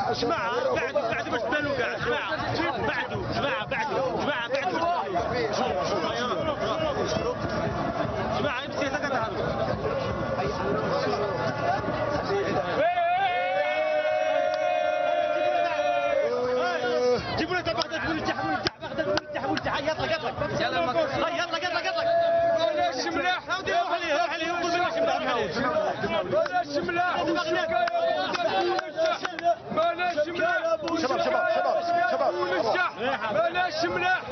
جماعه بعد باش تبانوا كاع جماعه بعد جماعه يمشي هذا كتهضروا جيبوا لنا بغداد ولتح يلا بلاش ملاح روح عليه قول بلاش ملاح بلاش ملاح شباب بلاش ملاح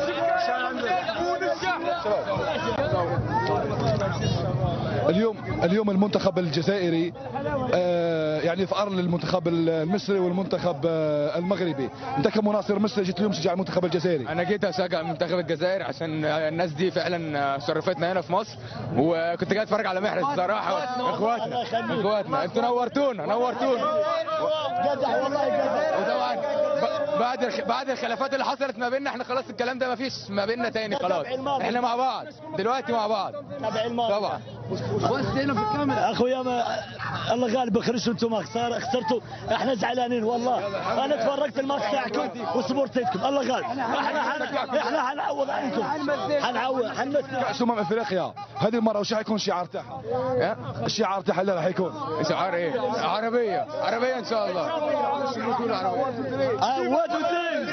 اليوم المنتخب الجزائري يعني ثأر للمنتخب المصري والمنتخب المغربي. انت كمناصر مصري جيت اليوم تشجع المنتخب الجزائري. انا جيت اشجع المنتخب الجزائري عشان الناس دي فعلا شرفتنا هنا في مصر، وكنت جاي اتفرج على محرز الصراحه. اخواتنا انتوا نورتونا جدع والله جدع. وطبعا بعد الخلافات اللي حصلت ما بيننا احنا خلاص الكلام ده ما فيش ما بيننا تاني، خلاص احنا مع بعض دلوقتي مع بعض طبعا. بس هنا في الكاميرا اخويا الله غالب خرجتوا انتم خسرتوا، احنا زعلانين والله. انا تفرجت الماتش تاعكم وسبورتيتكم الله غالب. احنا حنعوض عليكم، حنعوض كأس افريقيا هذه المره وش حيكون الشعار تاعها؟ الشعار تاعها اللي راح يكون شعار ايه؟ عربيه ان شاء الله. بطوله عربيه. 1 2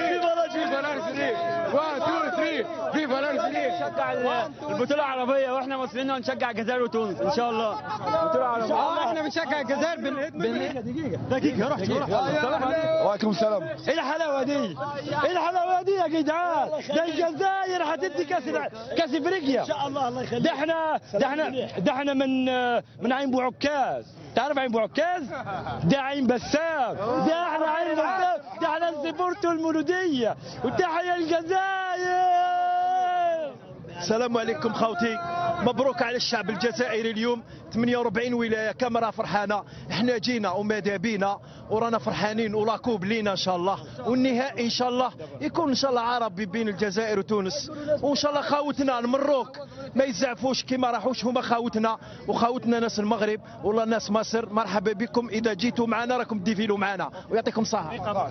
في فالنسيا نشجع البطوله العربيه، واحنا مصريين هنشجع الجزائر وتونس ان شاء الله. بطوله عربيه احنا بنشجع الجزائر دقيقه رحت وعليكم السلام. ايه الحلاوه دي؟ ايه الحلاوه دي يا جدعان؟ ده الجزائر هتدي كاس افريقيا ان شاء الله. الله يخليك. ده احنا من عين بوعكاز. تعرف عين بوعكاز؟ ده عين بسام. ده احنا عين بسام، ده احنا السبورتو المولوديه. وتحيا الجزائر. السلام عليكم خوتي، مبروك على الشعب الجزائري اليوم. 48 ولايه كاميرا فرحانه، احنا جينا وماذا بينا ورانا فرحانين وراكوب لينا ان شاء الله. والنهائي ان شاء الله يكون ان شاء الله عربي بين الجزائر وتونس، وان شاء الله خاوتنا المروك ما يزعفوش كما راحوش، هما خاوتنا وخاوتنا ناس المغرب والله ناس مصر. مرحبا بكم، اذا جيتوا معنا راكم تديفيلوا معنا ويعطيكم الصحه.